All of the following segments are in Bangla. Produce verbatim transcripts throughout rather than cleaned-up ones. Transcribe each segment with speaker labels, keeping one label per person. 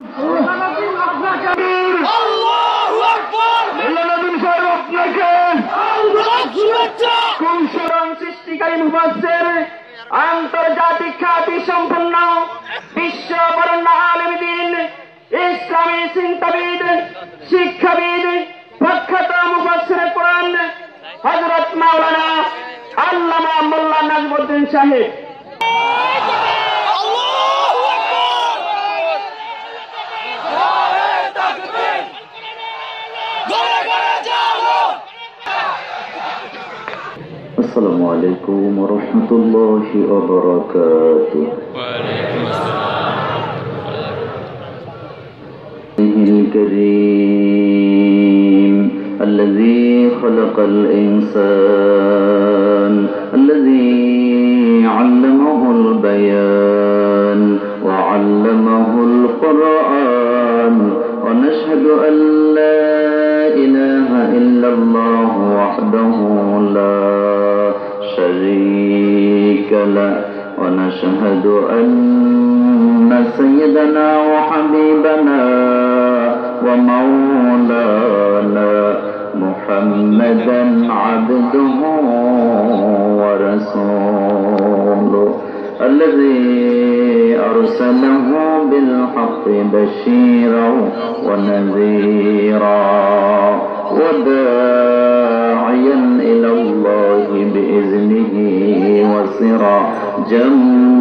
Speaker 1: সৃষ্টিকারী মুফাসসির আন্তর্জাতিক খ্যাতি সম্পন্ন বিশ্ব বরেণ্য আলেম দ্বীন ইসলামী চিন্তাবিদ শিক্ষাবিদ প্রখ্যাত মুফাসসির কোরআন হযরত মাওলানা আল্লামা মোল্লা নাজমুদ্দিন সাহেব।
Speaker 2: السلام عليكم ورحمة الله وبركاته. الكريم الذي خلق الإنسان الذي علمه البيان وعلمه القرآن ونشهد أن لا إله إلا الله وحده لا شريك له ونشهد أن سيدنا وحبيبنا ومولانا محمدا عبده ورسوله الذي أرسله بالحق بشيرا ونذيرا وداعيا إلى الله بإذنه وسراجا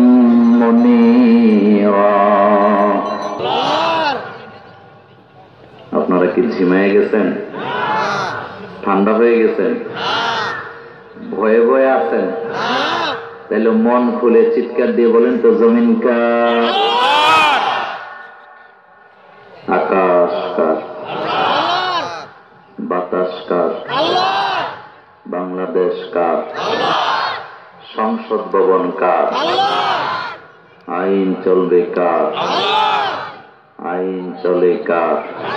Speaker 2: منيرا. আপনারা কি ঝিমায়ে গেছেন? ঠান্ডা হয়ে গেছেন? ভয়ে ভয়ে আছেন? তাহলে মন খুলে চিৎকার দিয়ে বলেন তো, জমিন কার? আকাশ কার? বাতাস কার? বাংলাদেশ কার? সংসদ ভবন কার? আইন চলবে কার? আইন চলে কার?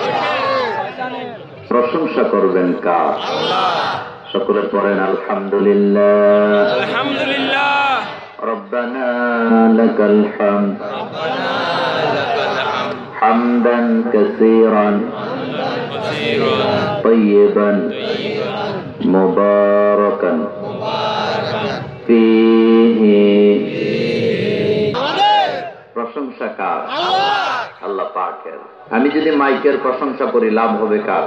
Speaker 2: প্রশংসা করবেন কার? সকলে পড়েন আলহামদুলিল্লাহ।
Speaker 3: আলহামদুলিল্লাহ।
Speaker 2: রব্বানা লাকাল হামদ হামদান কাসীরান তাইয়িবান মুবারাকান ফীহি। প্রশংসা কার? আল্লাহ পাকের। আমি যদি মাইকের প্রশংসা করি লাভ হবে কার?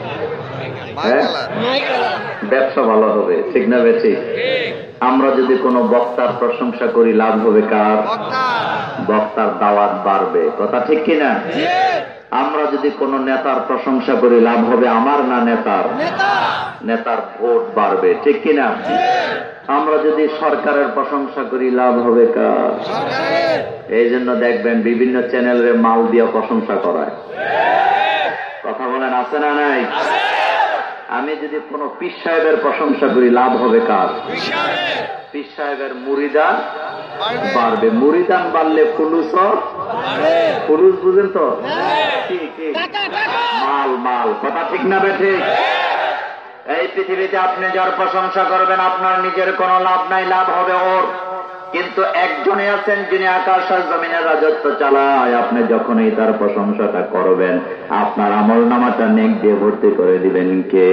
Speaker 2: ব্যবসা ভালো হবে, ঠিক না বেঠিক? আমরা যদি কোনো বক্তার প্রশংসা করি লাভ হবে কার? বক্তার দাওয়াত বাড়বে, কথা ঠিক কিনা? আমরা যদি কোনো নেতার প্রশংসা করি লাভ হবে আমার না নেতার? নেতার ভোট বাড়বে, ঠিক কিনা? আমরা যদি সরকারের প্রশংসা করি লাভ হবে কার? এই জন্য দেখবেন বিভিন্ন চ্যানেলের মাল দিয়ে প্রশংসা করায়। কথা বলেন, আছে না নাই? আমি যদি কোন পীর সাহেবের প্রশংসা করি লাভ হবে কার? পীর সাহেবের মুরিদান বাড়বে। মুরিদান বাড়লে ফুলুস, ফুলুস বুঝেন তো? মাল মাল, কথা ঠিক না বেঠিক? এই পৃথিবীতে আপনি যার প্রশংসা করবেন আপনার নিজের কোনো লাভ নাই, লাভ হবে ওর। কিন্তু একজনে আছেন যিনি আকাশ আর জমিনের রাজত্ব চালায়। আপনি যখনই তার প্রশংসাটা করবেন আপনার আমল নামাটা নেক দিয়ে ভর্তি করে দিবেন কে?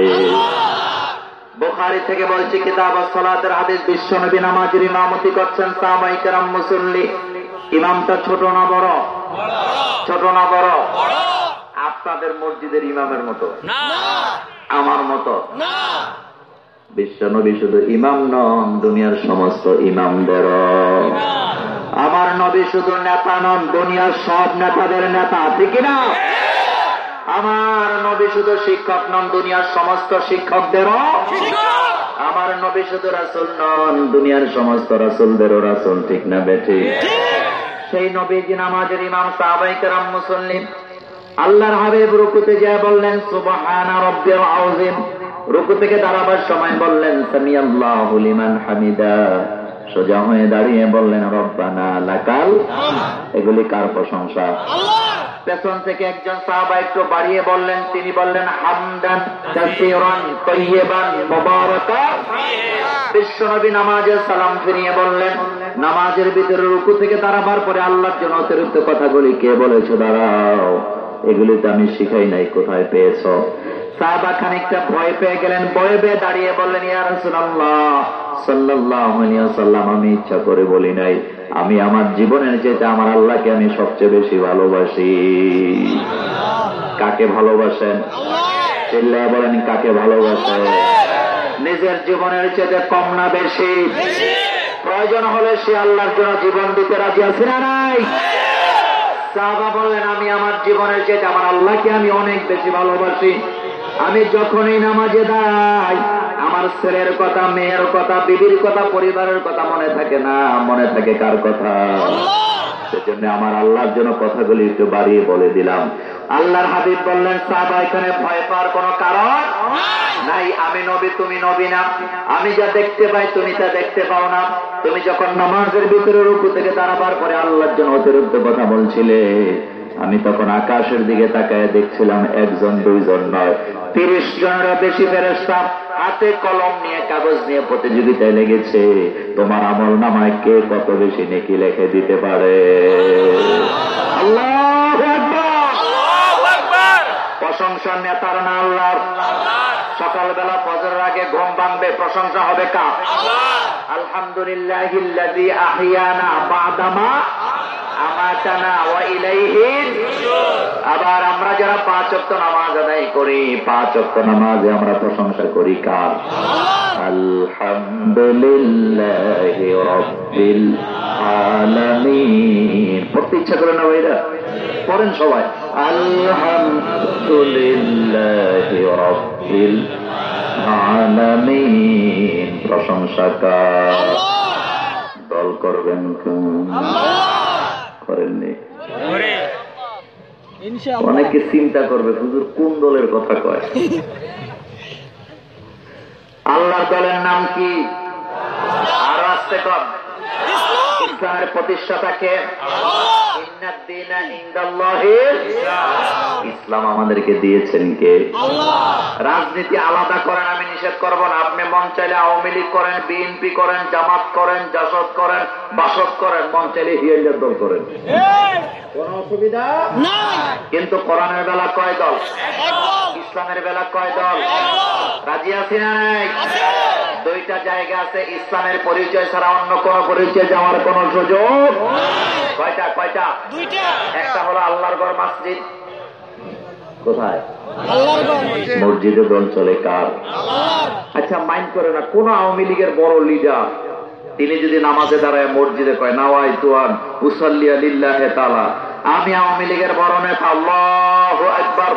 Speaker 2: বুখারী থেকে বলছি, কিতাবুস সালাতের হাদিস, বিশ্বনবী নামাজের ইমামতি করছেন, সাহাবায়ে কেরাম মুসল্লি। ইমামটা ছোট না বড়? ছোট না বড়? আপনাদের মসজিদের ইমামের মতো না, আমার মতো না। বিশ্বনবী শুধু ইমাম নন, দুনিয়ার সমস্ত ইমামদের। আমার নবী শুধু নেতা নন, দুনিয়ার সব নেতাদের নেতা, ঠিক না? আমার নবী শুধু শিক্ষক নন, দুনিয়ার সমস্ত শিক্ষকদেরও। আমার নবী শুধু রাসূল নন, দুনিয়ার সমস্ত রাসূলদেরও রাসূল, ঠিক না বেঠিক? সেই নবীজি নামাজের ইমাম, সাহাবায়ে কেরাম মুসল্লি। আল্লাহর হাবিব রুকুতে যায় বললেন সুবহানা রাব্বিল আযীম। রুকু থেকে দাঁড়াবার সময় বললেন সামিআল্লাহু লিমান হামিদা। সোজা হয়ে দাঁড়িয়ে বললেন রব্বানা লাকাল। এগুলি কার প্রশংসা? আল্লাহর। পেছন থেকে একজন সাহাবা একটু বাড়িয়ে বললেন, তিনি বললেন হামদান কাসীরান তাইয়িবান মুবারাকান। বিশ্বনবী নামাজে সালাম ফিরিয়ে বললেন নামাজের ভিতরে রুকু থেকে দাঁড়াবার পরে আল্লাহর জন্য অতিরিক্ত কথাগুলি কে বলেছো দাঁড়াও, এগুলি তো আমি শিখাই নাই, কোথায় পেয়েছো? সাহাবা খানিকটা ভয় পেয়ে গেলেন, ভয়ে পেয়ে দাঁড়িয়ে বললেন, ইয়া রাসূলুল্লাহ সাল্লাল্লাহু আলাইহি ওয়াসাল্লাম, আমি ইচ্ছা করে বলি নাই, আমি আমার জীবনের চেয়ে আমার আল্লাহকে আমি সবচেয়ে বেশি ভালোবাসি। কাকে ভালোবাসেন? চিল্লায় বলেন, কাকে ভালোবাসেন? নিজের জীবনের চেয়ে কম না বেশি? প্রয়োজন হলে সে আল্লাহর জন্য জীবন দিতে রাজি আছে না নাই? সাহাবা বললেন, আমি আমার জীবনের চেয়ে আমার আল্লাহকে আমি অনেক বেশি ভালোবাসি। আমি যখনই নামাজে দাঁড়াই আমার ছেলের কথা, মেয়ের কথা, বিবির কথা, পরিবারের কথা মনে থাকে না, মনে থাকে কার কথা? সেজন্য আমার আল্লাহর জন্য কথাগুলি একটু বাড়িয়ে বলে দিলাম। আল্লাহর হাবিব বললেন, সাহাবা এখানে ভয় পাওয়ার কোনো কারণ নাই। আমি নবী, তুমি নবী না। আমি যা দেখতে পাই তুমি তা দেখতে পাও না। তুমি যখন নামাজের ভিতরে রুকু থেকে দাঁড়াবার পরে আল্লাহর জন্য অতিরিক্ত কথা বলছিলে, আমি তখন আকাশের দিকে তাকায় দেখছিলাম একজন দুইজন নয়, তিরিশ জনেরও বেশি ফেরেশতা হাতে কলম নিয়ে কাগজ নিয়ে প্রতিযোগিতায় লেগেছে, তোমার আমল নামায় কে কত বেশি নেকি লিখে দিতে পারে। আল্লাহু আকবার, আল্লাহু আকবার। প্রশংসা নেতার না আল্লাহর? সকালবেলা ফজরের আগে ঘুম ভাঙবে, প্রশংসা হবে কার? আলহামদুলিল্লাহিল্লাযী আহিয়ানা বা'দামা আমাতানা ওয়া ইলাইহি নুশুর। আবার আমরা যারা পাঁচ ওয়াক্ত নামাজ আদায় করি, পাঁচ ওয়াক্ত নামাজে আমরা প্রশংসা করি কার? আলহামদুলিল্লাহি রাব্বিল আলামিন। পড়তে ইচ্ছা করে না ভাইরা? পড়েন সবাই, আলহামদুলিল্লাহি রাব্বিল আলামিন। প্রশংসা কার? দল করবেন করেননি? অনেকে চিন্তা করবে হুজুর কোন দলের কথা কয়। আল্লাহর দলের নাম কি? আরো আসতে কর। ইসলামের প্রতিষ্ঠাতাকে ইসলাম আমাদেরকে দিয়েছেন কে? রাজনীতি আলাদা করেন, আমি নিষেধ করব না। আপনি মন চাইলে আওয়ামী লীগ করেন, বিএনপি করেন, জামাত করেন, জাসদ করেন, বাসদ করেন, মন চাইলে হিয়ার দল করেন, কোন অসুবিধা নাই। কিন্তু কোরআনের বেলা কয় দল? ইসলামের বেলা কয় দল? রাজি আছি না নাই? দুইটা জায়গা আছে, ইসলামের পরিচয় ছাড়া অন্য কোন পরিচয় যাওয়ার কোন সুযোগ। কয়টা? কয়টা? দুইটা। একটা হলো আল্লাহর ঘর মসজিদ। কোথায়? মসজিদে দল চলে কার? আচ্ছা মাইন্ড করে না, কোন আওয়ামী লীগের বড় লিডার তিনি যদি নামাজে দাঁড়ায় মসজিদে কয় নাওয়াইতু আন উসাল্লি লিল্লাহি তাআলা, আমি আওয়ামী লীগের বড় নেতা, আল্লাহু আকবার,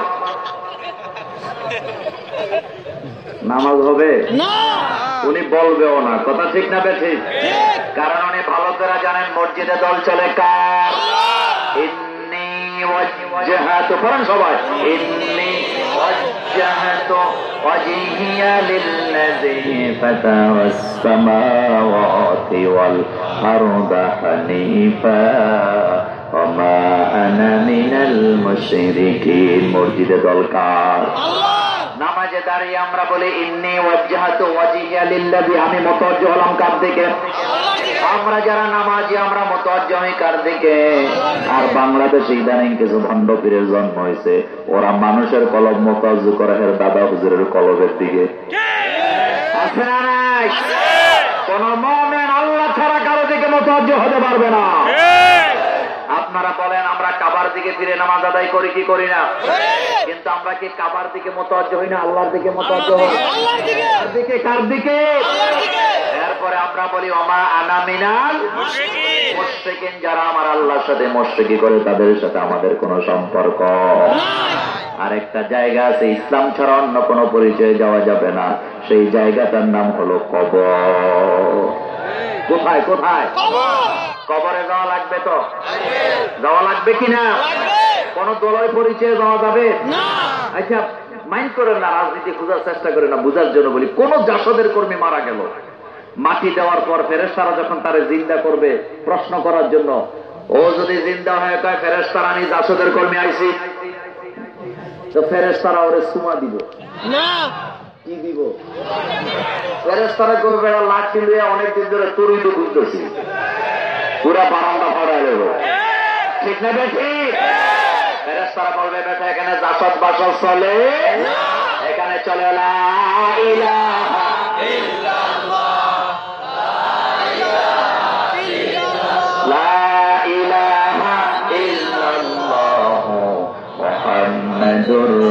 Speaker 2: নামাজ হবে না? উনি বলবেও না। কথা ঠিক না বেঠিক? কারণ উনি ভালো করে জানেন মসজিদে দল চলে কার? ইন্নী ওয়াজজাহাতু, পড়েন সবাই, ইন্নী ওয়াজজাহাতু ওয়াজহিয়া লিল্লাযী ফাতারাস সামাওয়াতি ওয়াল আরদা হানিফা ওয়া মা আনা মিনাল মুশরিকিন। মসজিদে দল কার? নামাজে দাঁড়িয়ে আমরা বলি ইন্নী ওয়াজজাহাতু ওয়াজহিয়া লিল্লাযী, আমি মুতাওয়াজ্জিহ হলাম কার দিকে? আমরা যারা নামাজি আমরা মুতাওয়াজ্জিহ হই কার দিকে? আর বাংলাদেশে ইদানিং কিছু ভণ্ড পীরের জন্ম হয়েছে, ওরা মানুষের কলব মুতাওয়াজ্জিহ করে এর দাদা হুজুরের কলবের দিকে। আছে না নাই? কোন মুমিন আল্লাহ ছাড়া কারো দিকে মুতাওয়াজ্জিহ হতে পারবে না। আপনারা বলেন আমরা কাবার দিকে ফিরে নামাজ আদায় করি কি করি না? কিন্তু আমরা কি কাবার দিকে মুতাওয়াজ্জিহ হই না আল্লাহর দিকে মুতাওয়াজ্জিহ হই? আল্লাহর দিকে। কার দিকে? কার দিকে? আল্লাহর দিকে। এরপরে আমরা বলি ওমা আনা মিনাল মুশরিকিন, মুশরিকিন যারা আমার আল্লাহর সাথে মুশরিকি করে তাদের সাথে আমাদের কোনো সম্পর্ক নাই। আরেকটা জায়গা আছে ইসলাম ছাড়া অন্য কোনো পরিচয়ে যাওয়া যাবে না, সেই জায়গাটার নাম হলো কবর। কোথায়? কোথায়? কবরে যাওয়া লাগবে তো? যাওয়া লাগবে কিনা? কোন দলের পরিচয়ে যাওয়া যাবে না। আচ্ছা মাইন্ড করেন না, রাজনীতি খোঁজার চেষ্টা করে না, বুঝার জন্য বলি। কোন জাসদের কর্মী মারা গেল, মাটি দেওয়ার পর ফেরেশতারা যখন তারে জিন্দা করবে প্রশ্ন করার জন্য, ও যদি জিন্দা হয়ে কয় ফেরেশতারা আমি জাসদের কর্মী আইছি, তো ফেরেশতারা ওরে সুমা দিব না? কি দিব? ফেরেশতারা করবে লাঠি লইয়া অনেকদিন ধরে তরিদ খুঁজতেছি, পুরা বারান্দা ভরাই দেব, ঠিক না বেশি? ফেরেশতারা বলবে বেটা এখানে জাসদ বাসদ চলে, এখানে চলে লা ইলাহা ইল্লাল্লাহ, লা ইলাহা ইল্লাল্লাহ মুহাম্মাদুর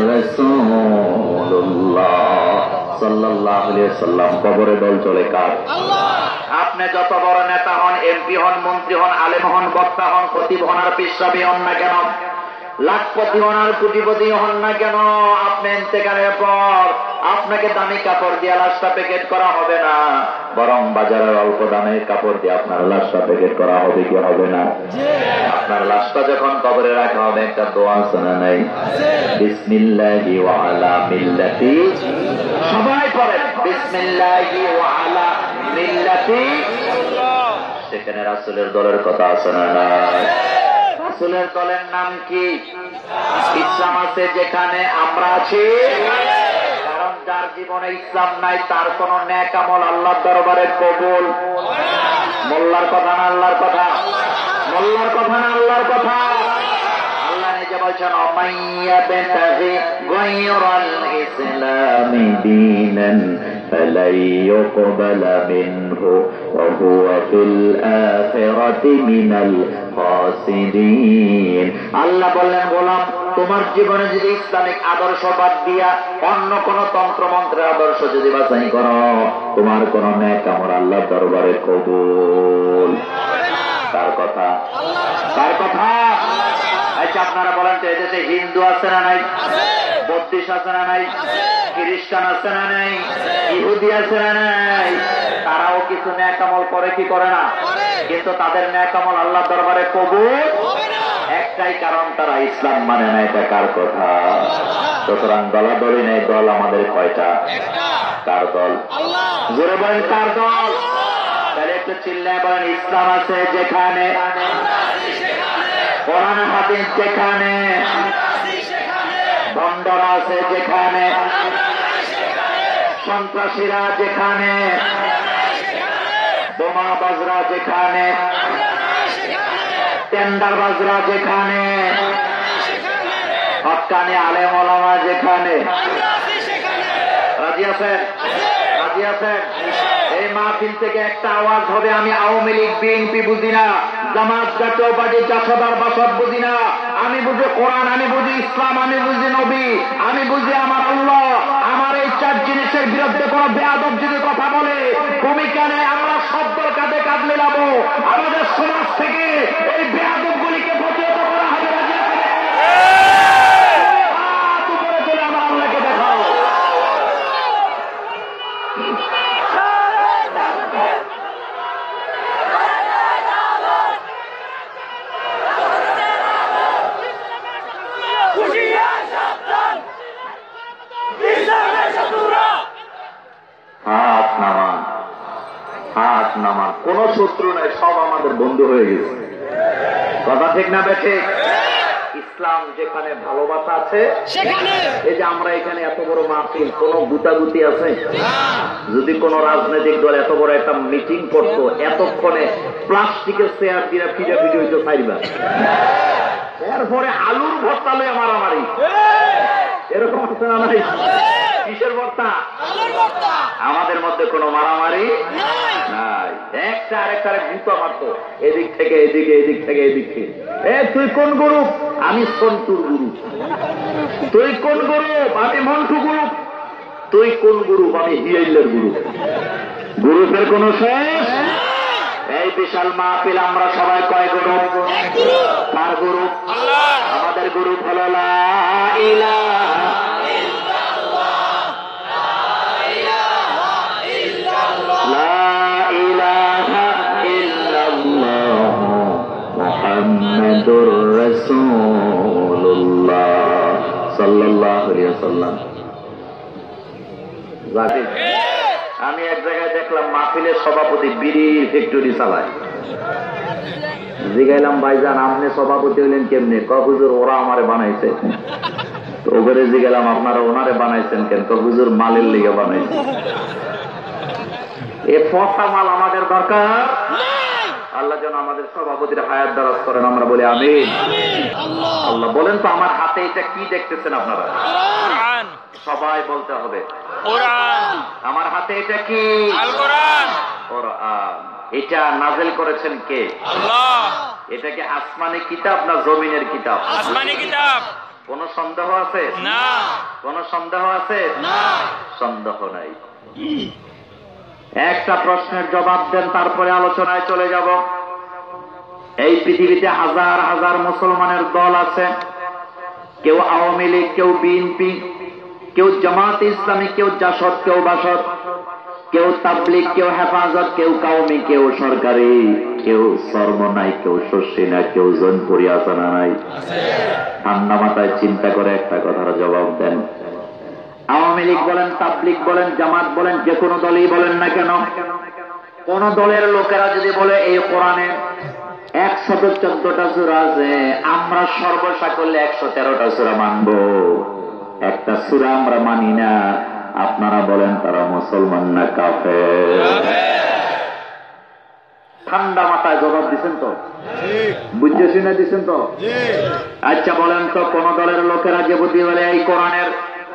Speaker 2: রাসূলুল্লাহ সাল্লাল্লাহু আলাইহি ওয়াসাল্লাম। কবরে দল চলে কার? আপনি যত বড় নেতা হন, এমপি হন, মন্ত্রী হন, আলেম হন, বক্তা হন, খতিব হন আর পেশাবি হন না কেন, লাখপতি হন আর কোটিপতি হন না কেন, আপনি ইন্তেকালের পর আপনাকে দামি কাপড় দিয়ে লাশটা প্যাকেট করা হবে না, বরং বাজারের অল্প দামের কাপড় দিয়ে আপনার লাশটা প্যাকেট করা হবে কি হবে না? আপনার লাশটা যখন কবরে রাখা হবে একটা দোয়া আছে না নাই? বিসমিল্লাহি ওয়া আলা মিল্লাতি, সবাই পড়েন বিসমিল্লাহি ওয়া আলা মিল্লাতি। সেখানে রাসূলের দলের কথা আছে না নাই? রাসূলের দলের নাম কি? ইসলাম আছে যেখানে আমরা আছি, কারণ যার জীবনে ইসলাম নাই তার কোন নেক আমল আল্লাহর দরবারে কবুল। মোল্লার কথা না আল্লাহর কথা? মোল্লার কথা না আল্লাহর কথা? আল্লাহ নিজে বলছেন অমাইয়াবতাগি গায়রাল ইসলামি দীনান فلن يقبل منه وهو في الآخرة من الخاسرين। আল্লাহ বললেন গোলাম তোমার জীবনে যদি ইসলামিক আদর্শ বাদ দিয়া অন্য কোন তন্ত্র মন্ত্রের আদর্শ যদি বাছাই করো, তোমার কোন নেক আমল আল্লাহর দরবারে কবুল। কার কথা? কার কথা? আচ্ছা আপনারা বলেন তো এদেশে হিন্দু আছে না নাই? বৌদ্ধিস্ট আছে না নাই? খ্রিস্টান আছে না নাই? ইহুদি আছে না নাই? তারাও কিছু নেক আমল করে কি করে না? কিন্তু তাদের নেক আমল আল্লাহর দরবারে কবুল একটাই কারণ, তারা ইসলাম মানে না। এটা কার কথা? সুতরাং দলাদলি নেই, দল আমাদের কয়টা? কার দল? জোরে বলেন কার দল? তাহলে একটু চিল্লায় বলেন ইসলাম আছে যেখানে, কোরআন হাদিস যেখানে, ভণ্ডরা আছে যেখানে, সন্ত্রাসীরা যেখানে, বোমা বাজরা যেখানে, টেন্ডার বাজরা যেখানে, হক্কানি আলেম ওলামা যেখানে, রাজি আছেন? রাজি আছেন? এই মাহফিল থেকে একটা আওয়াজ হবে আমি আওয়ামী লীগ বিএনপি বুঝি না, জামাত জাতীয় পার্টি জাসদার বাসদ বুঝি না, আমি বুঝি কোরআন, আমি বুঝি ইসলাম, আমি বুঝি নবী, আমি বুঝি আমার আল্লাহ। আমার এই চার জিনিসের বিরুদ্ধে কোন বেয়াদব যদি কথা বলে ভূমিকা নেই, আমরা শব্দ কাঁধে কাঁধ মেলাবো। আমাদের সমাজ থেকে এই বেয়াদব গুলিকে প্রতিহত করা হবে। হাত উপরে তুলে আমার আল্লাহকে দেখাও। হাত নামান, হাত নামান। কোন শত্রু নাই, সব আমাদের বন্ধু হয়ে গেছে। কথা ঠিক না বেঠে? ইসলাম যেখানে ভালোবাসা আছে সেখানে। এই যে আমরা এখানে এত বড় মাহফিল, কোন গুতাগুতি আছে? যদি কোন রাজনৈতিক দল এত বড় একটা মিটিং করতো, এতক্ষণে প্লাস্টিকের চেয়ার দিয়ে ফিরে ফিরে হইতো চাইবা, এরপরে আলুর ভর্তা লয়ে মারামারি, এরকম আছে না নাই? কিসের ভর্তা? আমাদের মধ্যে কোনো মারামারি নাই। একটা আরেকটারে গুঁতো মারতো, এদিক থেকে এদিকে, এদিক থেকে এদিকে। এ তুই কোন গ্রুপ? আমি সন্তুর গ্রুপ। তুই কোন গ্রুপ? আমি মন্টু গ্রুপ। তুই কোন গ্রুপ? আমি হিয়াইলের গ্রুপ। গ্রুপের কোন শেষ? এই বিশাল মাহফিল আমরা সবাই কয় গ্রুপ? কার গ্রুপ? আমাদের গ্রুপ হলো লা ইলাহা মুহাম্মাদুর রাসূলুল্লাহ সাল্লাল্লাহু আলাইহি ওয়াসাল্লাম। আমি এক জায়গায় দেখলাম মাহফিলের সভাপতি বিড়ির ফ্যাক্টরি চালায়। জিগাইলাম ভাইজান আপনি সভাপতি হইলেন কেমনে? ক হুজুর ওরা আমারে বানাইছে। তো ওপরে জিগাইলাম আপনারা ওনারে বানাইছেন কেন? ক হুজুর মালের লিগে বানাইছে। এ পচা মাল আমাদের দরকার। আল্লাহ যেন আমাদের সভাপতির হায়াত দারাজ করেন, আমরা বলি আমিন। আল্লাহ বলেন তো আমার হাতে এটা কি দেখতেছেন আপনারা? সবাই বলতে হবে আমার হাতে এটা কি? কোরআন। এটা নাযিল করেছেন কে? আল্লাহ। এটা কি আসমানি কিতাব না জমিনের কিতাব? আসমানি কিতাব। কোন সন্দেহ আছে? না। কোন সন্দেহ আছে? না। সন্দেহ নাই। একটা প্রশ্নের জবাব দেন, তারপরে আলোচনায় চলে যাব। এই পৃথিবীতে হাজার হাজার মুসলমানের দল আছে, কেউ আওয়ামী লীগ, কেউ বিএনপি, কেউ জামাত ইসলামী, কেউ জাসদ, কেউ বাসদ, কেউ তাবলিগ, কেউ হেফাজত, কেউ কাউমি, কেউ সরকারি, কেউ সর্ব নাই, কেউ শস্যি না, কেউ জনপুরি আসানা নাই। ঠান্ডা মাথায় চিন্তা করে একটা কথার জবাব দেন। আওয়ামী লীগ বলেন, তাবলিগ বলেন, জামাত বলেন, যে কোনো দলই বলেন না কেন, কোন দলের লোকেরা যদি বলে এই কোরআনে একশত চোদ্দটা সূরা আছে, আমরা সর্বসাকল্যে একশো তেরোটা সূরা মানব, একটা সূরা আমরা মানি না, আপনারা বলেন তারা মুসলমান না কাফের? ঠান্ডা মাথায় জবাব দিচ্ছেন তো? বুঝতে শুনে দিচ্ছেন তো? আচ্ছা বলেন তো, কোন দলের লোকেরা যে বুদ্ধি বলে এই কোরআনের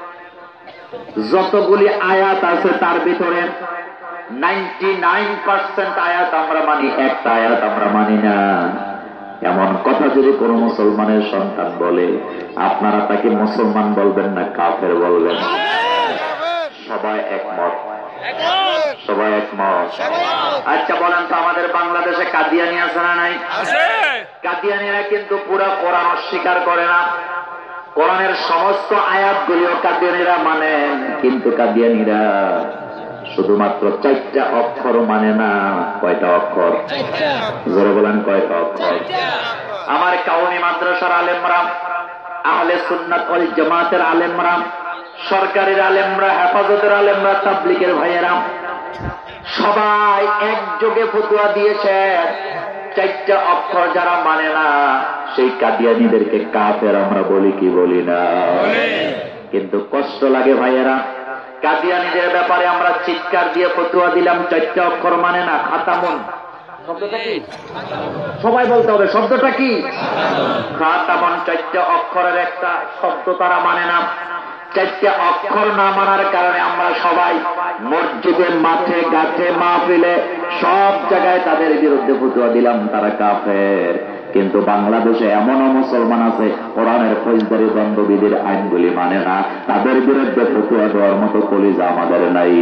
Speaker 2: যতগুলি আয়াত আছে তার ভিতরে নাইনটি নাইন পার্সেন্ট আয়াত আমরা মানি, একটা আয়াত আমরা মানি না, এমন কথা যদি কোন মুসলমানের সন্তান বলে, আপনারা তাকে মুসলমান বলবেন না কাফের বলবেন? সবাই একমত? সবাই একমত? আচ্ছা বলেন তো, আমাদের বাংলাদেশে কাদিয়ানি আছে না নাই? কাদিয়ানিরা কিন্তু পুরা কোরআন অস্বীকার করে না, কোরআনের সমস্ত আয়াতগুলিও কাদিয়ানিরা মানেন, কিন্তু কাদিয়ানিরা শুধুমাত্র চারটা অক্ষর মানে না। কয়টা অক্ষর? জোরে বলেন কয়টা অক্ষর? আমার কাউমি মাদ্রাসার আলেমরা, আহলে সুন্নাত ওয়াল জামাতের আলেমরা, সরকারের আলেমরা, হেফাজতের আলেমরা, তাবলীগের ভাইয়েরা সবাই একযোগে ফতোয়া দিয়েছে, চারটা অক্ষর যারা মানে না সেই কাদিয়ানীদেরকে কাফের আমরা বলি কি বলি না? কিন্তু কষ্ট লাগে ভাইয়েরা, কাদিয়ানীদের ব্যাপারে আমরা চিৎকার দিয়ে ফতোয়া দিলাম, চারটা অক্ষর মানে না, খাতামুন। শব্দটা কি? সবাই বলতে হবে, শব্দটা কি? খাতামুন। চারটা অক্ষরের একটা শব্দ তারা মানে না। চারটা অক্ষর না মানার কারণে আমরা সবাই মসজিদে, মাঠে, গাছে, মাহফিলে সব জায়গায় তাদের বিরুদ্ধে ফতোয়া দিলাম, তারা কাফের। কিন্তু বাংলাদেশে এমনও মুসলমান আছে কোরআনের ফৌজদারি দণ্ডবিধির আইনগুলি মানে না, তাদের বিরুদ্ধে ফতোয়া দেওয়ার মতো কলিজা আমাদের নাই।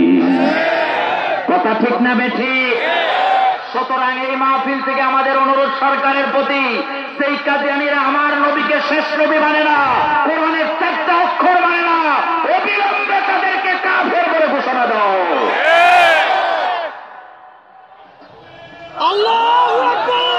Speaker 2: কথা ঠিক না বেঠিক? সুতরাং এই মাহফিল থেকে আমাদের অনুরোধ সরকারের প্রতি, সেই কাদিয়ানীরা আমার নবীকে শেষ নবী মানে না, কোরআনের চারটা অক্ষর মানে না, অবিলম্বে তাদেরকে কাফের বলে ঘোষণা দাও। আল্লাহু আকবার।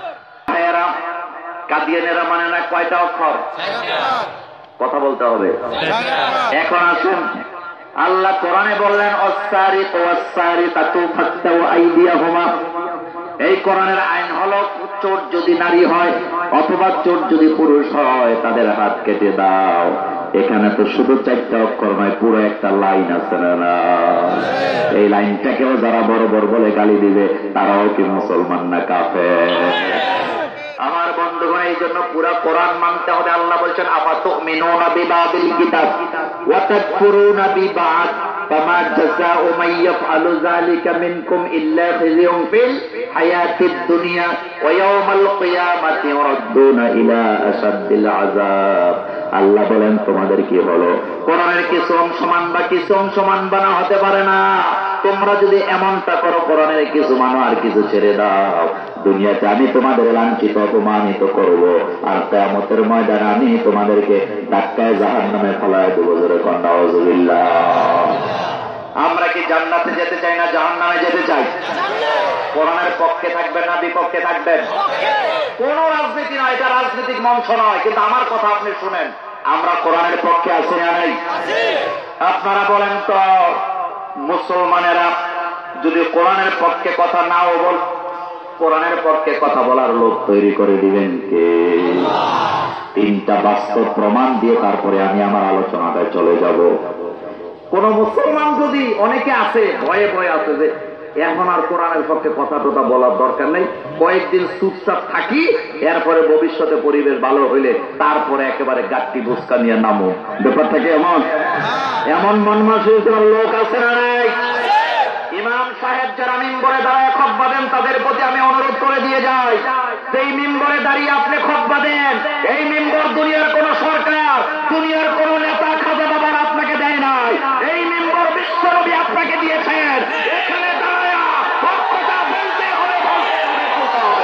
Speaker 2: কাদিয়ানীরা মানে না কয়টা অক্ষর? কথা বলতে হবে। এখন আসুন, আল্লাহ কোরআনে বললেন অসারিকু ওয়াসসারিকাতু ফাকতাউ আইদিয়াহুমা। এই কোরআনের আইন হলো, চোর যদি নারী হয় অথবা চোর যদি পুরুষ হয় তাদের হাত কেটে দাও। এখানে তো শুধু চারটা অক্ষর নয়, পুরো একটা লাইন আছে না? এই লাইনটাকেও যারা বড় বড় বলে গালি দিবে, তারাও কি মুসলমান না কাফের? আমার বন্ধুগণ, এই জন্য পুরা কোরআন মানতে হবে। আল্লাহ বলছেন আফাতুমিনুনা বিবাদিল কিতাব ওয়া তাকফুরুনা বিবাদ ফামা জাযাউ মান ইয়াফআলু যালিকা মিনকুম ইল্লা খিzyun ফিল হায়াতিদ দুনিয়া ওয়া ইয়াওমাল কিয়ামাতি ইউরাদ্দুনা ইলা আশাদ্দিল আযাব। আল্লাহ বলেন তোমাদের কি হলো? কোরআনের কিছু অংশ মানবা, কিছু অংশ মানবা না, হতে পারে না। তোমরা যদি এমনটা করো, কোরআনের কিছু মানো আর কিছু ছেড়ে দাও, দুনিয়াতে আমি তোমাদের লাঞ্ছিত অপমানিত করব, আর কিয়ামতের ময়দানে আমি তোমাদেরকে ধাক্কায় জাহান্নামে ফেলায় দেব। জোরে কোন নাউযুবিল্লাহ। আমরা কি জান্নাতে যেতে চাই না জাহান্নামে যেতে চাই? কোরআনের পক্ষে থাকবেন না বিপক্ষে থাকবেন? কোন রাজনীতি নয়, এটা রাজনৈতিক মঞ্চ নয়, কিন্তু আমার কথা আপনি শুনেন, আমরা কোরআনের পক্ষে আছি না নাই? আপনারা বলেন তো, মুসলমানেরা যদি কোরআনের পক্ষে কথা নাও বল, কোরআনের পক্ষে কথা বলার লোক তৈরি করে দিবেন কে? তিনটা বাস্তব প্রমাণ দিয়ে তারপরে আমি আমার আলোচনাটায় চলে যাব। কোন মুসলমান যদি, অনেকে আছে ভয়ে ভয়ে আছে যে এখন আর কোরআনের পক্ষে কথা টথা বলার দরকার নেই, কয়েকদিন চুপচাপ থাকি, এরপরে ভবিষ্যতে পরিবেশ ভালো হইলে তারপরে একেবারে গাট্টি বুসকা নিয়ে নামো। ব্যাপারটা কি এমন? এমন মন মানসিকতার লোক আছে না নাই? ইমাম সাহেব যারা মিম্বরে দাঁড়ায় খতবা দেন তাদের প্রতি আমি অনুরোধ করে দিয়ে যাই, সেই মিম্বরে দাঁড়িয়ে আপনি খতবা দেন, এই মিম্বর দুনিয়ার কোন সরকার, দুনিয়ার কোন নেতা খাজা বাবার আপনাকে দেয় নাই, এই মিম্বর বিশ্বনবী আপনাকে দিয়েছেন। এখানে দাঁড়ায় হক কথা বলতে হবে, বলতে হবে, বলতে হবে।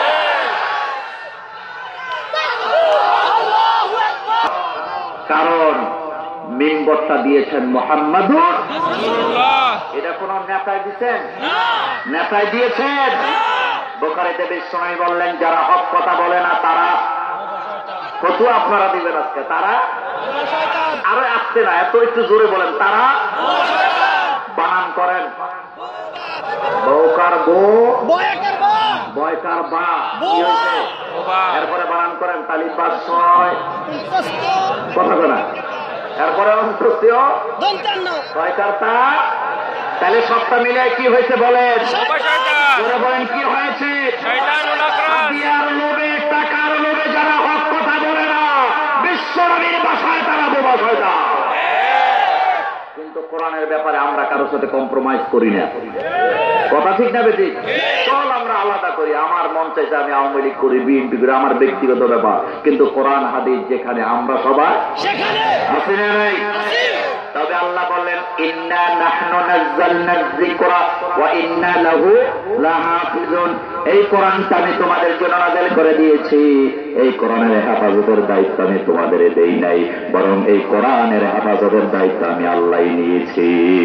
Speaker 2: কারণ মিম্বরটা দিয়েছেন মুহাম্মাদুর রাসূলুল্লাহ। এটা কোন নেতায় দিয়েছেন? নেতায় দিয়েছেন। বুখারীতে বিশ্বনবী বললেন, যারা হক কথা বলে না তারা ফতোয়া আপনারা দিবেন আজকে, তারা আরো আসছে না, এত একটু জোরে বলেন, তারা বানান করেন, বউকার বউ বয়কার বা, এরপরে বানান করেন তালিবাস ছয় কথা বলা, এরপরে ছয়কারটা, তাহলে সবটা মিলে কি হয়েছে বলেন? বলেন কি হয়েছে? দুনিয়ার লোভে, টাকার লোভে যারা হক কথা বলে না, বিশ্বনবীর ভাষায় তারা বোবা শয়তান। কিন্তু কোরআনের ব্যাপারে আমরা কারোর সাথে কম্প্রোমাইজ করি না, কথা ঠিক না বেঠিক? চল আমরা আলাদা করি, আমার মন চাইছে আমি আওয়ামী লীগ করি, বিএনপি করি, আমার ব্যক্তিগত ব্যাপার, কিন্তু কোরআন হাদিস যেখানে আমরা সবাই আছি না নাই? তবে আল্লাহ বললেন, ইন্না নাহনু নাযালনা যিকরা ওয়া ইন্না লাহু লাহাফিজুন, এই কোরআনটা আমি তোমাদের জন্য নাযিল করে দিয়েছি, এই কোরআনের হেফাজতের দায়িত্ব আমি তোমাদের দেই নাই, বরং এই কোরআনের হেফাজতের দায়িত্ব আমি আল্লাহই নিয়েছি।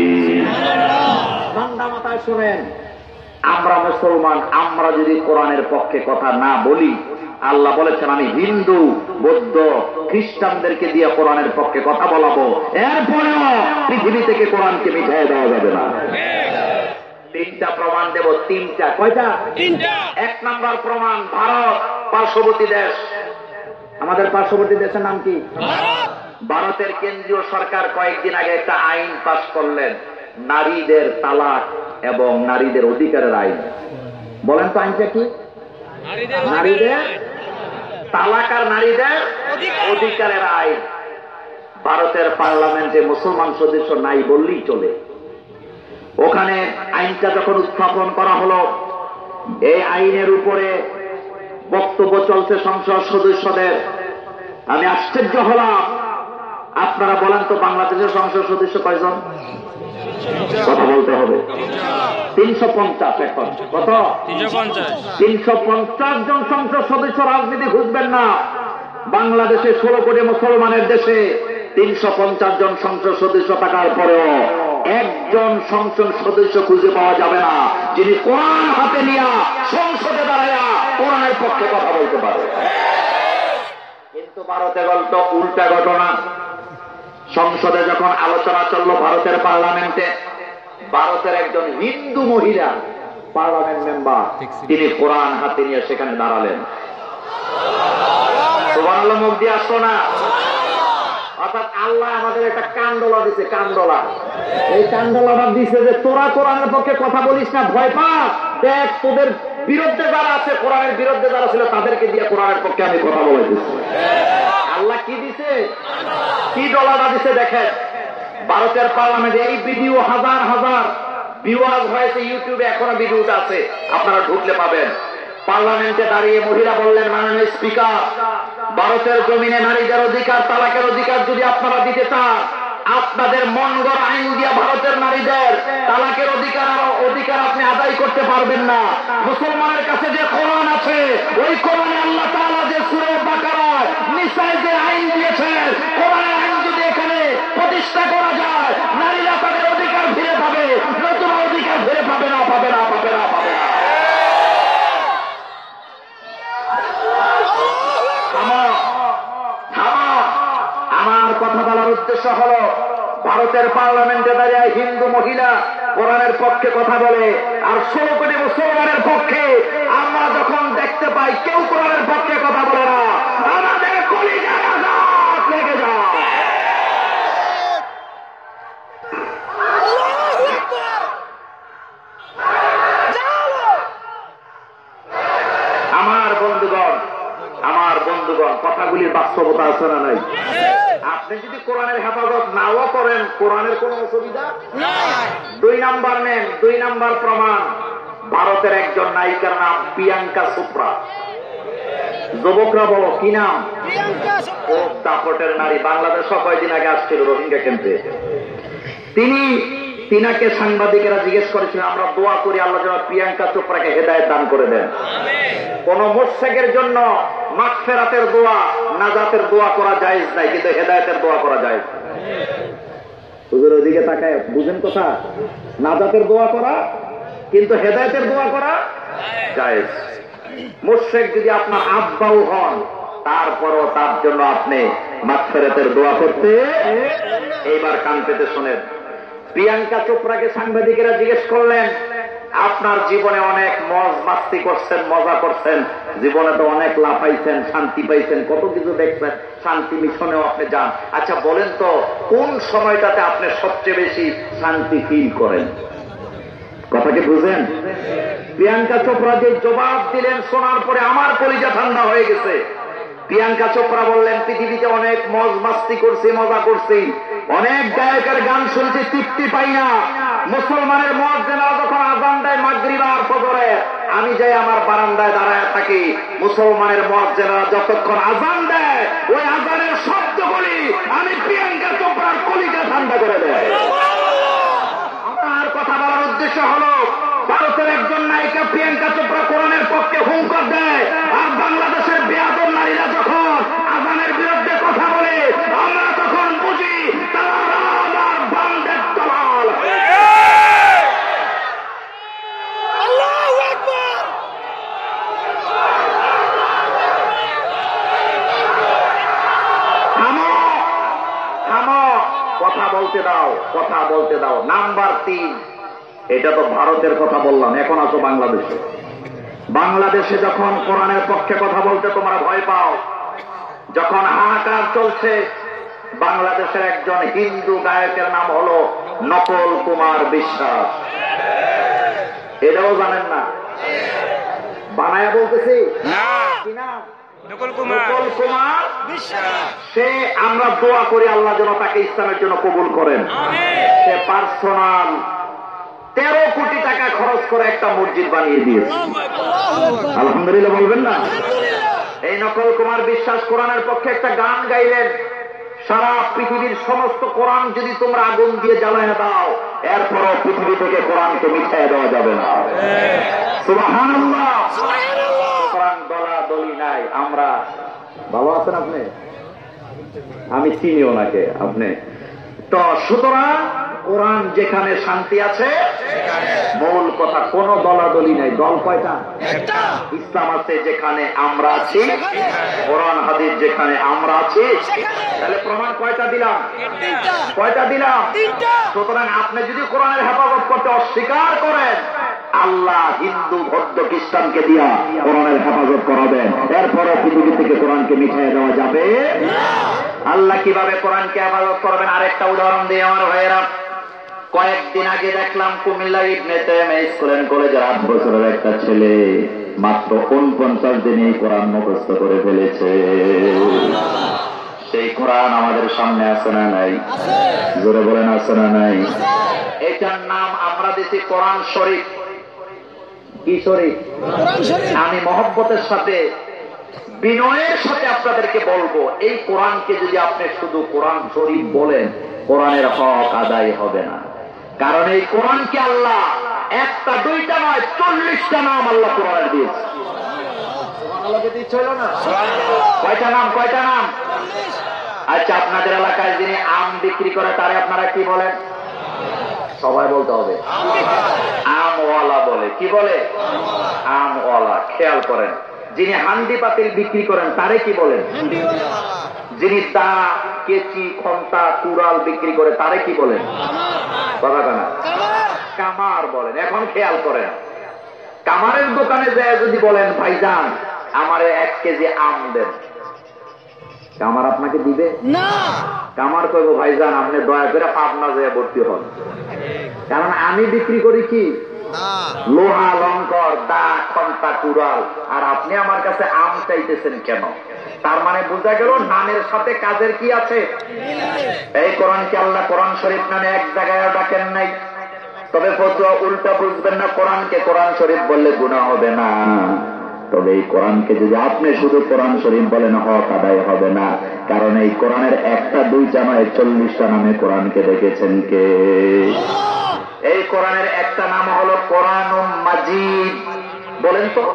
Speaker 2: ঠান্ডা মাথায় শুনেন, আমরা মুসলমান, আমরা যদি কোরআনের পক্ষে কথা না বলি, আল্লাহ বলেছেন আমি হিন্দু, বৌদ্ধ, খ্রিস্টানদেরকে দিয়ে কোরআনের পক্ষে কথা বলাবো, এরপরেও পৃথিবী থেকে কোরআনকে মিটাইয়ে দেওয়া যাবে না। তিনটা প্রমাণ দেব, তিনটা। কয়টা? তিনটা। এক নাম্বার প্রমাণ, ভারত পার্শ্ববর্তী দেশ, আমাদের পার্শ্ববর্তী দেশের নাম কি? ভারতের কেন্দ্রীয় সরকার কয়েকদিন আগে একটা আইন পাস করলেন, নারীদের তালাক এবং নারীদের অধিকারের আইন। বলেন তো আইনটা কি? নারীদের তালাক আর নারীদের অধিকারের আইন। ভারতের পার্লামেন্টে মুসলমান সদস্য নাই বললেই চলে। ওখানে আইনটা যখন উত্থাপন করা হলো, এই আইনের উপরে বক্তব্য চলছে সংসদ সদস্যদের। আমি আশ্চর্য হলাম। আপনারা বলেন তো বাংলাদেশের সংসদ সদস্য কয়জন? কথা বলতে হবে। তিনশো পঞ্চাশ। এখন কত? তিনশো পঞ্চাশ জন সংসদ সদস্য রাজনীতি খুঁজবেন না। বাংলাদেশে ষোলো কোটি মুসলমানের দেশে তিনশো পঞ্চাশ জন সংসদ সদস্য থাকার পরেও একজন সংসদ সদস্য খুঁজে পাওয়া যাবে না যিনি কোরআন হাতে নিয়ে সংসদে দাঁড়ায় কোরআনের পক্ষে কথা বলতে পারে। কিন্তু ভারতে গল্প উল্টা ঘটনা। সংসদে যখন আলোচনা চলল ভারতের পার্লামেন্টে, ভারতের একজন হিন্দু মহিলা পার্লামেন্ট মেম্বার, তিনি কোরআন হাতে নিয়ে সেখানে দাঁড়ালেন। সুবহানাল্লাহ, মুখ দিয়ে আসতো না। অর্থাৎ আল্লাহ আমাদের একটা কান্ডলা দিছে, কান্ডলা। এই কান্ডলাটা দিছে যে তোরা কোরআনের পক্ষে কথা বলিস না, ভয় পা, দেখ তোদের বিরুদ্ধে যারা আছে, কোরআনের বিরুদ্ধে যারা ছিল তাদেরকে দিয়ে কোরআনের পক্ষে আমি কথা বলে দিচ্ছি। আল্লাহ কি দিছে, কি ডলাটা দিছে দেখেন। ভারতের পার্লামেন্টে এই ভিডিও হাজার হাজার ভিউয়ার্স হয়েছে ইউটিউবে, এখনো ভিডিওটা আছে, আপনারা ঢুকলে পাবেন। পার্লামেন্টে দাঁড়িয়ে মহিলা বললেন, মাননীয় স্পিকার, ভারতের জমিনে নারীদের অধিকার, তালাকের অধিকার যদি আপনারা দিতে চান, আপনাদের মন গড়া আইন দিয়া ভারতের নারীদের তালাকের অধিকার অধিকার আপনি আদায় করতে পারবেন না। মুসলমানের কাছে যে কোরআন আছে, ওই কোরআনে আল্লাহ তাআলা যে সূরা বাকারায় নিসায় যে আইন দিয়েছেন, কোরআনের আইন যদি এখানে প্রতিষ্ঠা করা যায়, নারীরা তাদের অধিকার ফিরে পাবে, নতুন অধিকার ফিরে পাবে না, পাবে না, পাবে না, পাবে না। আমার কথা বলার উদ্দেশ্য হলো, ভারতের পার্লামেন্টে দাঁড়িয়ে হিন্দু মহিলা কোরআনের পক্ষে কথা বলে, আর ষোলো কোটি মুসলমানের পক্ষে আমরা যখন দেখতে পাই কেউ কোরআনের পক্ষে কথা বলে না, আমাদের কলিজার আঘাত লেগে যায়। আছে না নাই? আপনি যদি কোরআনের হেফাজত নাও করেন, কোরআনের কোনো অসুবিধা নাই। দুই নাম্বার নেন, দুই নাম্বার প্রমাণ, ভারতের একজন নায়িকার নাম প্রিয়াঙ্কা চোপড়া। যুবকরা বলো কি নাম? ও দাপটের নারী, বাংলাদেশ কয়েকদিন আগে আসছিল রোহিঙ্গা ক্যাম্পে। তিনি তিনাকে সাংবাদিকেরা জিজ্ঞেস করেছিলেন, আমরা দোয়া করি আল্লাহ যেন প্রিয়াঙ্কা চোপড়াকে হেদায়েত দান করে দেন। কোন মুশরিকের জন্য মাগফিরাতের দোয়া, নাজাতের দোয়া করা জায়েজ নাই, কিন্তু হেদায়েতের দোয়া করা জায়েজ। হুজুর ওদিকে তাকায়, বুঝেন কথা? নাজাতের দোয়া করা, কিন্তু হেদায়েতের দোয়া করা জায়েজ। মুশরিক যদি আপনার আব্বাও হন, তারপরও তার জন্য আপনি মাগফিরাতের দোয়া করতে। এইবার কান পেতে শোনেন, প্রিয়াঙ্কা চোপড়াকে সাংবাদিকেরা জিজ্ঞেস করলেন, আপনার জীবনে অনেক মজ মাস্তি করছেন, মজা করছেন, জীবনে তো অনেক লাফাইছেন, শান্তি পাইছেন, কত কিছু দেখছেন, শান্তি মিশনেও আপনি যান। আচ্ছা বলেন তো, কোন সময়টাতে আপনি সবচেয়ে বেশি শান্তি ফিল করেন? কথা কি বুঝেন? প্রিয়াঙ্কা চোপড়া যে জবাব দিলেন, শোনার পরে আমার কলিজা ঠান্ডা হয়ে গেছে। প্রিয়াঙ্কা চোপড়া বললেন, পৃথিবীতে অনেক মজ মাস্তি করছি, মজা করছি, অনেক গায়কের গান শুনছি, তৃপ্তি পাই না। মুসলমানের মুয়াজ্জিনরা যখন আযান দেয় মাগরিব আর ফজরে, আমি যাই আমার বারান্দায় দাঁড়ায় থাকি। মুসলমানের মুয়াজ্জিনরা যতক্ষণ আযান দেয়, ওই আযানের শব্দগুলি আমি প্রিয়াঙ্কা চোপড়ার কলিজা ঠান্ডা করে দেয়। আমার কথা বলার উদ্দেশ্য হলো, ভারতের একজন নায়িকা প্রিয়াঙ্কা চোপড়া কোরআনের পক্ষে হুঙ্কার দেয়, আর বাংলাদেশের বেয়াদব নারীরা যখন আযানের বিরুদ্ধে কথা বলে, আমরা তখন বুঝি তারা আমার বান্দের দলাল। আল্লাহু আকবার। থামো থামো, কথা বলতে দাও, কথা বলতে দাও। নাম্বার তিন, এটা তো ভারতের কথা বললাম, এখন আসো বাংলাদেশে। বাংলাদেশে যখন কোরআনের পক্ষে কথা বলতে তোমরা ভয় পাও, যখন হাহাকার চলছে, বাংলাদেশের একজন হিন্দু গায়কের নাম হলো নকল কুমার বিশ্বাস। এটাও জানেন না? বানায়া বলতেছি কি না? নকল কুমার বিশ্বাস। সে, আমরা দোয়া করি আল্লাহ যেন তাকে ইসলামের জন্য কবুল করেন। সে পার্সোনাল তেরো কোটি টাকা খরচ করে একটা মসজিদ বানিয়ে দিয়েছে। আলহামদুলিল্লাহ বলবেন না? এই নকল কুমার বিশ্বাস কোরআনের পক্ষে একটা গান গাইলেন। সারা পৃথিবীর সমস্ত কোরআন যদি তোমরা আগুন দিয়ে জ্বালায় দাও, এরপরও পৃথিবী থেকে কোরআনকে মিঠাইয়া দেওয়া যাবে না। সুবহানাল্লাহ। কোরআন দলা দলি নাই। আমরা ভালো আছেন আপনি? আমি চিনি ওনাকে, আপনি তো। সুতরাং কোরআন যেখানে শান্তি আছে, মূল কথা কোন দলাদলি নাই। দল কয়টা? ইসলাম আছে যেখানে আমরা আছি, কোরআন হাদিস যেখানে আমরা আছি। তাহলে প্রমাণ কয়টা দিলাম? কয়টা দিলাম? সুতরাং আপনি যদি কোরআনের হেফাজত করতে অস্বীকার করেন, আল্লাহ হিন্দু বৌদ্ধ খ্রিস্টানকে দিয়া কোরআনের হেফাজত করাবেন। এরপরে পৃথিবী থেকে কোরআনকে মিঠাই দেওয়া যাবে। আল্লাহ কিভাবে কোরআনকে হেফাজত করবেন আরেকটা উদাহরণ দিয়ে আমার ভাইয়েরা। কয়েকদিন আগে দেখলাম Comilla Ibn Taymiyyah school and কলেজের আট বছরের একটা ছেলে মাত্র উনপঞ্চাশ দিনে কোরআন মুখস্থ করে ফেলেছে। সেই কোরআন আমাদের সামনে আছে না নাই? জোরে বলেন আছে না নাই? এটার নাম আমরা দিচ্ছি কোরআন শরীফ। কি শরীফ? আমি মহব্বতের সাথে, বিনয়ের সাথে আপনাদেরকে বলবো, এই কোরআনকে যদি আপনি শুধু কোরআন শরীফ বলেন, কোরআনের হক আদায় হবে না। কারণ এই কোরআনকে আল্লাহ একটা দুইটা নয় চল্লিশটা নাম আল্লাহ কোরআনের দিয়েছে। কয়টা নাম? কয়টা নাম? আচ্ছা, আপনাদের এলাকায় যিনি আম বিক্রি করে তারে আপনারা কি বলেন? সবাই বলতে হবে আমওয়ালা বলে। কি বলে? আমওয়ালা। খেয়াল করেন, যিনি হান্ডি পাতিল বিক্রি করেন তারে কি বলেন? যিনি দা কেচি খন্তা কুড়াল বিক্রি করে তারে কি বলেন? কথা কানা কামার বলেন। এখন খেয়াল করেন, কামারের দোকানে যায় যদি বলেন ভাইজান আমারে এক কেজি আম দেন, কামার আপনাকে দিবে না। কামার কইব ভাইজান আপনি দয়া করে পাবনা যায় ভর্তি হন, কারণ আমি বিক্রি করি কি লোহা লঙ্কর দা খন্তা কুড়াল, আর আপনি আমার কাছে আম চাইতেছেন কেন? তার মানে বোঝা গেল নামের সাথে কাজের কি আছে। এই কোরআনকে আল্লাহ কোরআন শরীফ নামে এক জায়গায় ডাকেন নাই। তবে ফতোয়া উল্টা বুঝবেন না, কোরআনকে কোরআন শরীফ বললে গুনাহ হবে না। তবে এই কোরআনকে যদি আপনি শুধু কোরআন শরীফ বলেন হক আদায় হবে না, কারণ এই কোরআনের একটা দুইটা নয় চল্লিশটা নামে কোরআনকে দেখেছেন কে? এই কোরআনের একটা নাম হলো কোরআনুম মাজিদ। বলেন তো,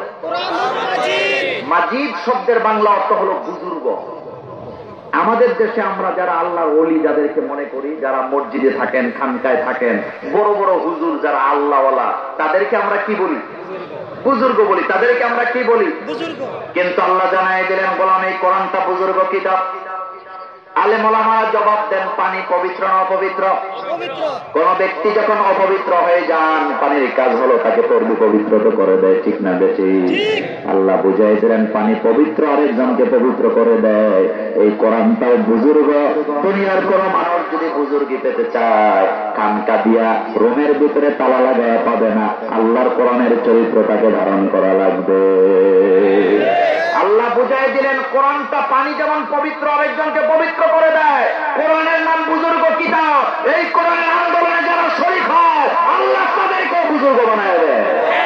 Speaker 2: মাজিদ শব্দের বাংলা অর্থ হলো বুজুর্গ। আমাদের দেশে আমরা যারা আল্লাহর ওলি যাদেরকে মনে করি, যারা মসজিদে থাকেন, খানকায় থাকেন, বড় বড় হুজুর যারা আল্লাহওয়ালা, তাদেরকে আমরা কি বলি? বুজুর্গ বলি। তাদেরকে আমরা কি বলি? কিন্তু আল্লাহ জানাই দিলেন, বললাম এই কোরআনটা বুজুর্গ কিতাব। আলেম ওলামারা জবাব দেন, পানি পবিত্র না অপবিত্র? কোন ব্যক্তি যখন অপবিত্র হয়ে যান, পানির কাজ হলো তাকে পূর্ব পবিত্র তো করে দেয়, ঠিক না বেশি? আল্লাহ বুঝাই দিলেন পানি পবিত্র, আরেকজনকে পবিত্র করে দেয়। এই কোরআনটাও বুজুর্গ। দুনিয়ার কোন মানুষ যদি বুজুর্গি পেতে চায়, কানকা দিয়া রুমের ভিতরে তালা লাগায় পাবে না, আল্লাহর কোরআনের চরিত্র তাকে ধারণ করা লাগবে। আল্লাহ বুঝাই দিলেন কোরআনটা পানি যেমন পবিত্র, আরেকজনকে পবিত্র করে দেয়। কোরআনের নাম বুজুর্গ কিতাব। এই কোরআনের আন্দোলনে যারা শরীক হয়, আল্লাহ তাদেরকেও বুজুর্গ বানায় দেয়।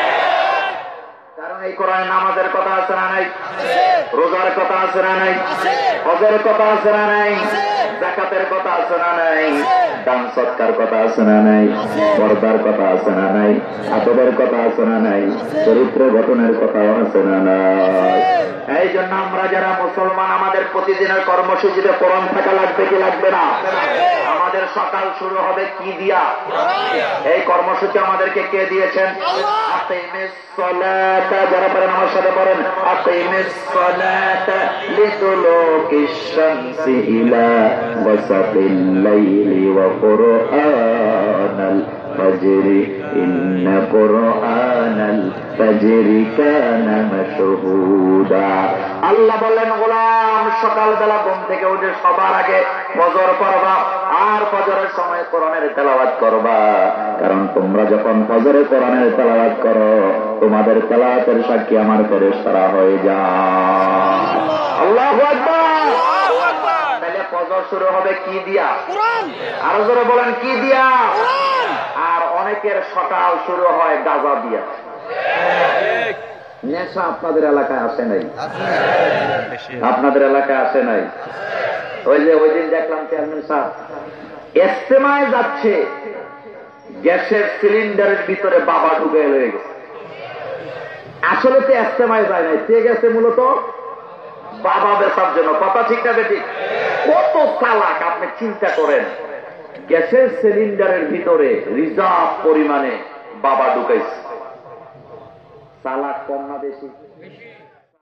Speaker 2: কারণ এই কোরআনে নামাজের কথা আছে না নাই? রোজার কথা আছে না নাই? হজের কথা আছে না নাই? যাকাতের কথা আছে না নাই? দান সৎকার কথা আছে না নাই? পর্দার কথা আছে না নাই? আদবের কথা আছে না নাই? চরিত্র গঠনের কথাও আছে না নাই? এই জন্য আমরা যারা মুসলমান, আমাদের প্রতিদিনের কর্মসূচিতে কোরআন থাকা লাগবে কি লাগবে না? আমাদের সকাল শুরু হবে কি দিয়া? এই কর্মসূচি আমাদেরকে কে দিয়েছেন? আকিমিস সালাতা, যারা পারেন আমার সাথে পড়েন, আকিমিস সালাতা লিদুলুকিশ শামসি ইলা ওয়াসাতিল লাইলি ওয়া কুরআনাল ফাজরি ইন্না কুরআনাল ফাজরি কানা মাশহুদা। আল্লাহ বলেন, গোলাম সকালবেলা ঘুম থেকে উঠে সবার আগে ফজর পড়বা, আর ফজরের সময় কোরআনের তেলাওয়াত করবা। কারণ তোমরা যখন ফজরে কোরআনের তেলাওয়াত করো, তোমাদের তেলাওয়াতের সাক্ষী আমার ফেরেশতারা হয়ে যায়। আল্লাহু আকবার। তাহলে ফজর শুরু হবে কি দিয়া? আরো জোরে বলেন, কি দিয়া? আর অনেকের সকাল শুরু হয় গাঁজা দিয়া। নেশা আপনাদের এলাকায় আসে নাই? আপনাদের এলাকায় আসে নাই? ওই যে ওই দিন দেখলাম চেয়ারম্যান সাহেব ইস্তেমায় যাচ্ছে, গ্যাসের সিলিন্ডারের ভিতরে বাবা ঢুকে হয়ে গেছে। আসলে তো ইস্তেমায় যায় নাই, সে গেছে মূলত বাবা বেচার জন্য। কথা ঠিক না বেঠিক? কত চালাক আপনি চিন্তা করেন। গ্যাসের সিলিন্ডারের ভিতরে রিজার্ভ পরিমাণে বাবা ঢুকাইছে। চালাক কম না বেশি?